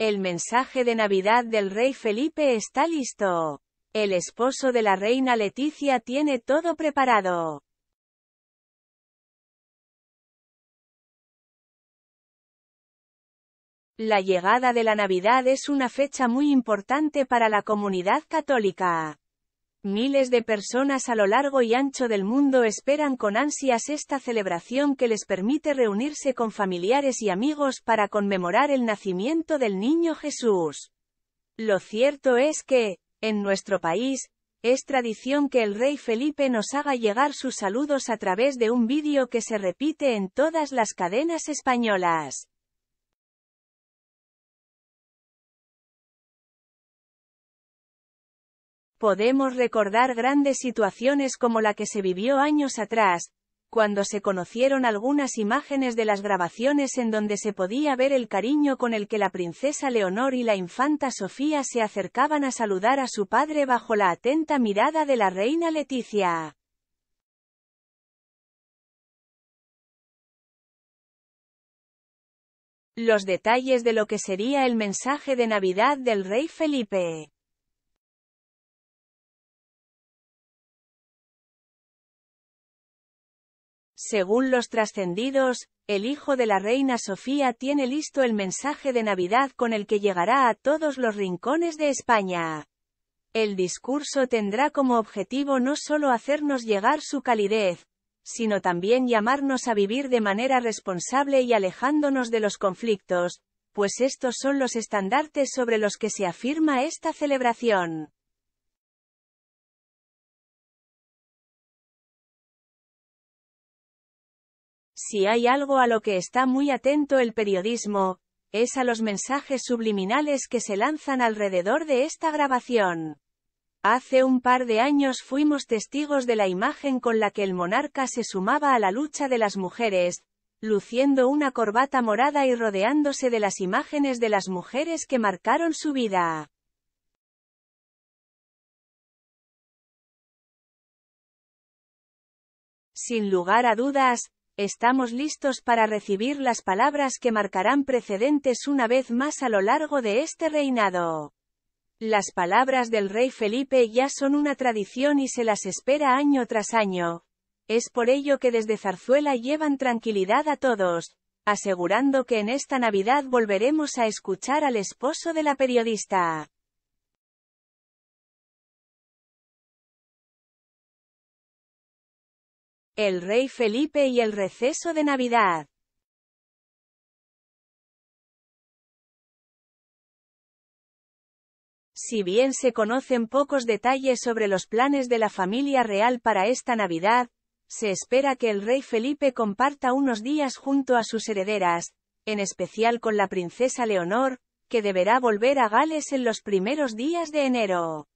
El mensaje de Navidad del rey Felipe está listo. El esposo de la reina Leticia tiene todo preparado. La llegada de la Navidad es una fecha muy importante para la comunidad católica. Miles de personas a lo largo y ancho del mundo esperan con ansias esta celebración que les permite reunirse con familiares y amigos para conmemorar el nacimiento del niño Jesús. Lo cierto es que, en nuestro país, es tradición que el rey Felipe nos haga llegar sus saludos a través de un vídeo que se repite en todas las cadenas españolas. Podemos recordar grandes situaciones como la que se vivió años atrás, cuando se conocieron algunas imágenes de las grabaciones en donde se podía ver el cariño con el que la princesa Leonor y la infanta Sofía se acercaban a saludar a su padre bajo la atenta mirada de la reina Leticia. Los detalles de lo que sería el mensaje de Navidad del rey Felipe. Según los trascendidos, el hijo de la reina Sofía tiene listo el mensaje de Navidad con el que llegará a todos los rincones de España. El discurso tendrá como objetivo no solo hacernos llegar su calidez, sino también llamarnos a vivir de manera responsable y alejándonos de los conflictos, pues estos son los estandartes sobre los que se afirma esta celebración. Si hay algo a lo que está muy atento el periodismo, es a los mensajes subliminales que se lanzan alrededor de esta grabación. Hace un par de años fuimos testigos de la imagen con la que el monarca se sumaba a la lucha de las mujeres, luciendo una corbata morada y rodeándose de las imágenes de las mujeres que marcaron su vida. Sin lugar a dudas, estamos listos para recibir las palabras que marcarán precedentes una vez más a lo largo de este reinado. Las palabras del rey Felipe ya son una tradición y se las espera año tras año. Es por ello que desde Zarzuela llevan tranquilidad a todos, asegurando que en esta Navidad volveremos a escuchar al esposo de la periodista. El rey Felipe y el receso de Navidad. Si bien se conocen pocos detalles sobre los planes de la familia real para esta Navidad, se espera que el rey Felipe comparta unos días junto a sus herederas, en especial con la princesa Leonor, que deberá volver a Gales en los primeros días de enero.